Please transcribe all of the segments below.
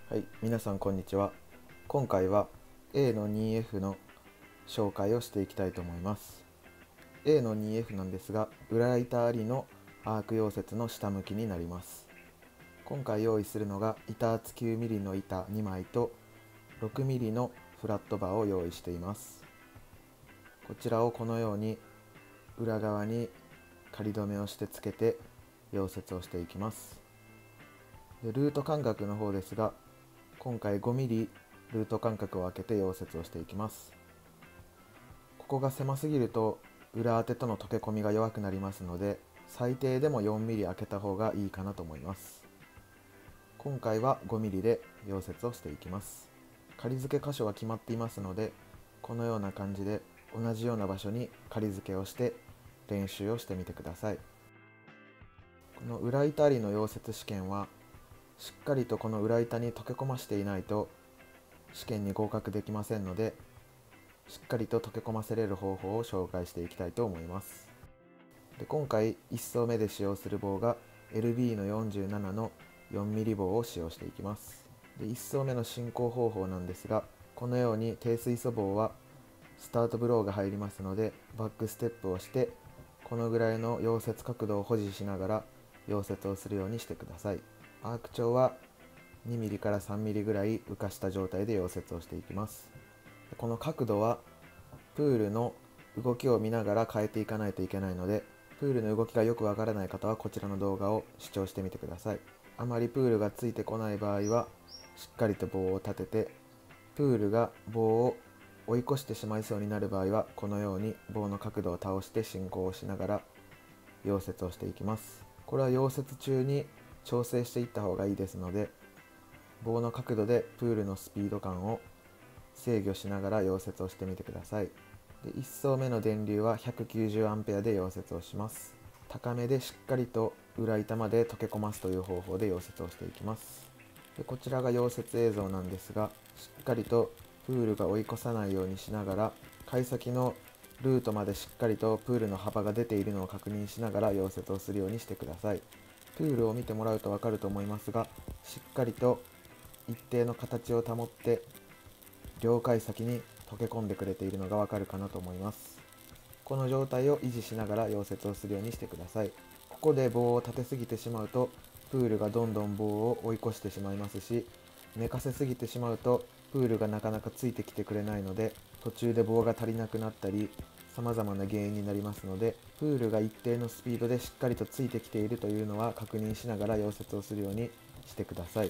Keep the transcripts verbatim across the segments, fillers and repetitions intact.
はい、皆さんこんにちは。今回は エー の にエフ の紹介をしていきたいと思います。エー の にエフ なんですが、裏板ありのアーク溶接の下向きになります。今回用意するのが板厚 きゅうミリ の板にまいと ろくミリ のフラットバーを用意しています。こちらをこのように裏側に仮止めをしてつけて溶接をしていきます。でルート間隔の方ですが、今回 ごミリ ルート間隔を空けて溶接をしていきます。ここが狭すぎると裏当てとの溶け込みが弱くなりますので、最低でも よんミリ 空けた方がいいかなと思います。今回は ごミリ で溶接をしていきます。仮付け箇所は決まっていますので、このような感じで同じような場所に仮付けをして練習をしてみてください。この裏板ありの溶接試験はしっかりとこの裏板に溶け込ましていないと試験に合格できませんので、しっかりと溶け込ませれる方法を紹介していきたいと思います。で今回いっ層目で使用する棒が エルビー のよんじゅうななの よんミリ 棒を使用していきます。でいっ層目の進行方法なんですが、このように低水素棒はスタートブローが入りますので、バックステップをしてこのぐらいの溶接角度を保持しながら溶接をするようにしてください。アーク長は にミリ から さんミリ ぐらい浮かした状態で溶接をしていきます。この角度はプールの動きを見ながら変えていかないといけないので、プールの動きがよくわからない方はこちらの動画を視聴してみてください。あまりプールがついてこない場合はしっかりと棒を立てて、プールが棒を追い越してしまいそうになる場合はこのように棒の角度を倒して進行をしながら溶接をしていきます。これは溶接中に調整していった方がいいですので、棒の角度でプールのスピード感を制御しながら溶接をしてみてください。でいっ層目の電流は ひゃくきゅうじゅうアンペア で溶接をします。高めでしっかりと裏板まで溶け込ますという方法で溶接をしていきます。でこちらが溶接映像なんですが、しっかりとプールが追い越さないようにしながら、貝先のルートまでしっかりとプールの幅が出ているのを確認しながら溶接をするようにしてください。プールを見てもらうと分かると思いますが、しっかりと一定の形を保って両貝先に溶け込んでくれているのがわかるかなと思います。この状態を維持しながら溶接をするようにしてください。ここで棒を立てすぎてしまうとプールがどんどん棒を追い越してしまいますし、寝かせすぎてしまうとプールがなかなかついてきてくれないので、途中で棒が足りなくなったり様々な原因になりますので、プールが一定のスピードでしっかりとついてきているというのは確認しながら溶接をするようにしてください。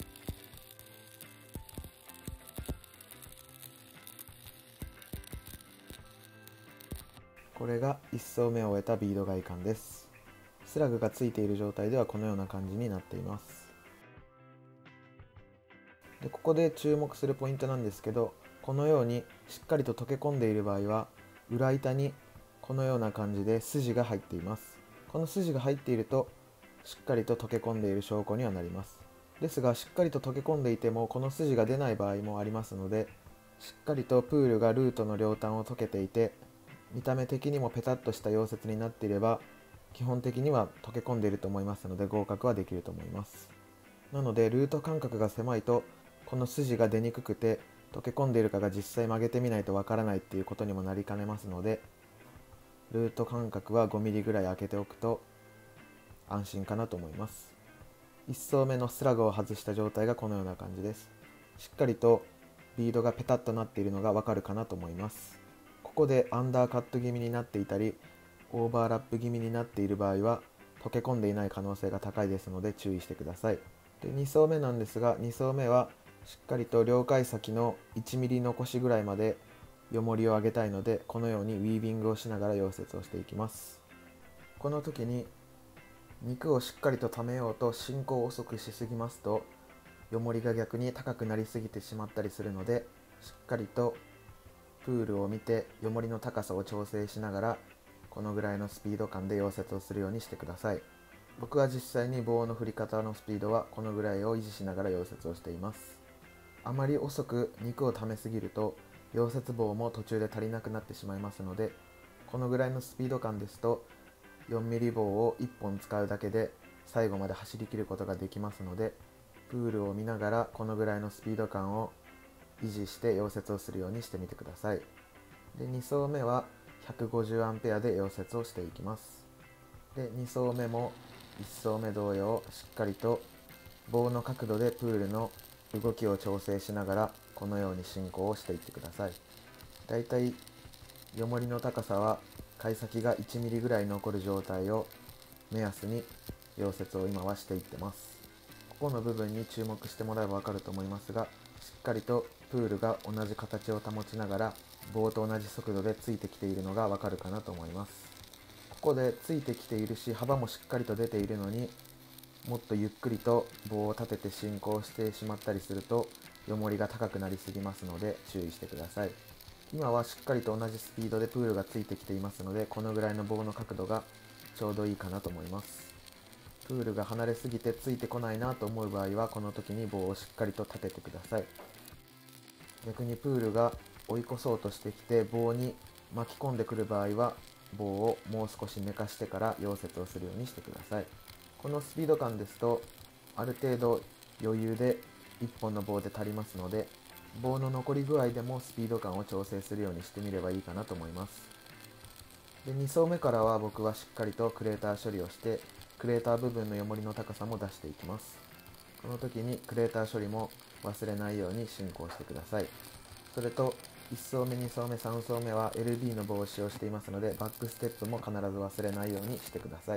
これがいっ層目を終えたビード外観です。スラグがついている状態ではこのような感じになっています。でここで注目するポイントなんですけど、このようにしっかりと溶け込んでいる場合は裏板にこのような感じで筋が入っています。この筋が入っているとしっかりと溶け込んでいる証拠にはなります。ですがしっかりと溶け込んでいてもこの筋が出ない場合もありますので、しっかりとプールがルートの両端を溶けていて見た目的にもペタッとした溶接になっていれば基本的には溶け込んでいると思いますので合格はできると思います。なのでルート間隔が狭いとこの筋が出にくくて溶け込んでいるかが実際曲げてみないとわからないっていうことにもなりかねますので、ルート間隔は ごミリ ぐらい空けておくと安心かなと思います。いっ層目のスラグを外した状態がこのような感じです。しっかりとビードがペタッとなっているのがわかるかなと思います。ここでアンダーカット気味になっていたりオーバーラップ気味になっている場合は溶け込んでいない可能性が高いですので注意してください。でに層目なんですが、に層目はしっかりと両貝先のいちミリ残しぐらいまで汚りを上げたいので、このようにウィービングをしながら溶接をしていきます。この時に肉をしっかりと溜めようと進行を遅くしすぎますと汚りが逆に高くなりすぎてしまったりするので、しっかりとプールを見て汚りの高さを調整しながらこのぐらいのスピード感で溶接をするようにしてください。僕は実際に棒の振り方のスピードはこのぐらいを維持しながら溶接をしています。あまり遅く肉を溜めすぎると溶接棒も途中で足りなくなってしまいますので、このぐらいのスピード感ですとよんミリ棒をいっぽん使うだけで最後まで走り切ることができますので、 プールを見ながらこのぐらいのスピード感を維持して溶接をするようにしてみてください。でに層目は ひゃくごじゅうアンペアで溶接をしていきます。でに層目もいち層目同様しっかりと棒の角度でプールの動きを調整しながらこのように進行をしていってください。だいたいヨモリの高さは貝先がいちミリぐらい残る状態を目安に溶接を今はしていってます。ここの部分に注目してもらえばわかると思いますが、しっかりとプールが同じ形を保ちながら棒と同じ速度でついてきているのがわかるかなと思います。ここでついてきているし幅もしっかりと出ているのに、もっとゆっくりと棒を立てて進行してしまったりするとヨモリが高くなりすぎますので注意してください。今はしっかりと同じスピードでプールがついてきていますので、このぐらいの棒の角度がちょうどいいかなと思います。プールが離れすぎてついてこないなと思う場合はこの時に棒をしっかりと立ててください。逆にプールが追い越そうとしてきて棒に巻き込んでくる場合は棒をもう少し寝かしてから溶接をするようにしてください。このスピード感ですとある程度余裕でいっぽんの棒で足りますので、棒の残り具合でもスピード感を調整するようにしてみればいいかなと思います。でに層目からは僕はしっかりとクレーター処理をしてクレーター部分のヨモリの高さも出していきます。この時にクレーター処理も忘れないように進行してください。それといち層目、に層目、さん層目は エルビー の棒を使用していますのでバックステップも必ず忘れないようにしてください。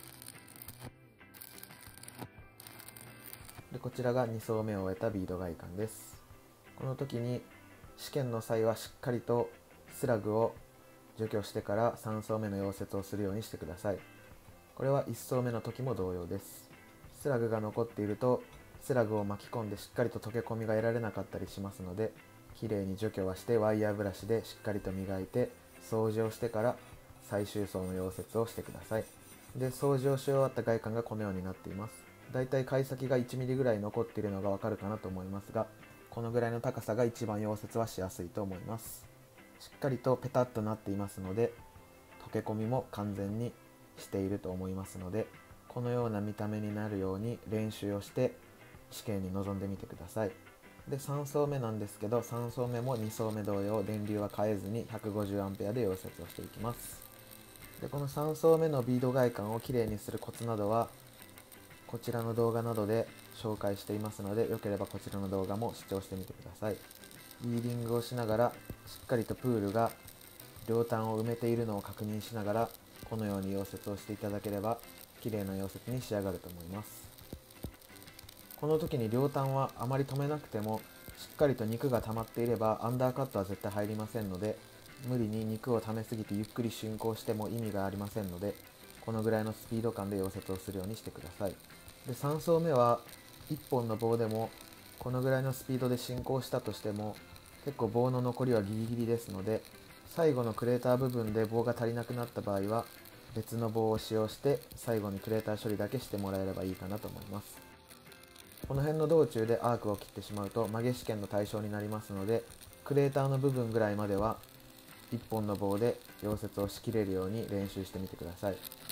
でこちらがに層目を終えたビード外観です。この時に試験の際はしっかりとスラグを除去してからさん層目の溶接をするようにしてください。これはいち層目の時も同様です。スラグが残っているとスラグを巻き込んでしっかりと溶け込みが得られなかったりしますので、きれいに除去はしてワイヤーブラシでしっかりと磨いて掃除をしてから最終層の溶接をしてください。で掃除をし終わった外観がこのようになっています。だいたい貝先がいちミリぐらい残っているのがわかるかなと思いますが、このぐらいの高さが一番溶接はしやすいと思います。しっかりとペタッとなっていますので溶け込みも完全にしていると思いますので、このような見た目になるように練習をして試験に臨んでみてください。でさん層目なんですけど、さん層目もに層目同様電流は変えずに ひゃくごじゅうアンペアで溶接をしていきます。でこのさん層目のビード外観をきれいにするコツなどはこちらの動画などで紹介していますので、よければこちらの動画も視聴してみてください。ビーディングをしながらしっかりとプールが両端を埋めているのを確認しながらこのように溶接をしていただければ綺麗な溶接に仕上がると思います。この時に両端はあまり止めなくてもしっかりと肉が溜まっていればアンダーカットは絶対入りませんので、無理に肉を溜めすぎてゆっくり進行しても意味がありませんので、このぐらいのスピード感で溶接をするようにしてください。でさん層目はいっぽんの棒でもこのぐらいのスピードで進行したとしても結構棒の残りはギリギリですので、最後のクレーター部分で棒が足りなくなった場合は別の棒を使用して最後にクレーター処理だけしてもらえればいいかなと思います。この辺の道中でアークを切ってしまうと曲げ試験の対象になりますので、クレーターの部分ぐらいまではいっぽんの棒で溶接をしきれるように練習してみてください。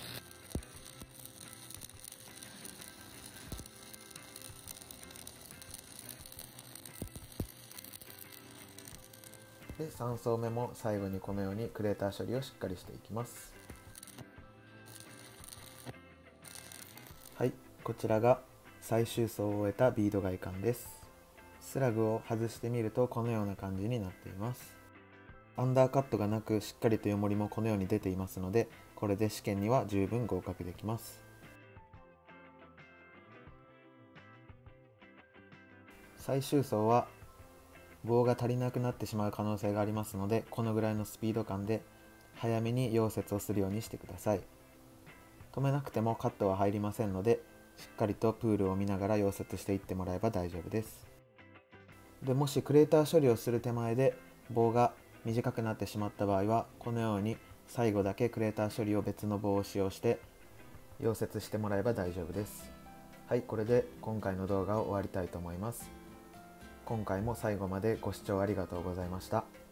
でさん層目も最後にこのようにクレーター処理をしっかりしていきます。はい、こちらが最終層を終えたビード外観です。スラグを外してみるとこのような感じになっています。アンダーカットがなくしっかりとヨモリもこのように出ていますので、これで試験には十分合格できます。最終層は棒が足りなくなってしまう可能性がありますので、このぐらいのスピード感で早めに溶接をするようにしてください。止めなくてもカットは入りませんので、しっかりとプールを見ながら溶接していってもらえば大丈夫です。でもしクレーター処理をする手前で棒が短くなってしまった場合はこのように最後だけクレーター処理を別の棒を使用して溶接してもらえば大丈夫です。はい、これで今回の動画を終わりたいと思います。今回も最後までご視聴ありがとうございました。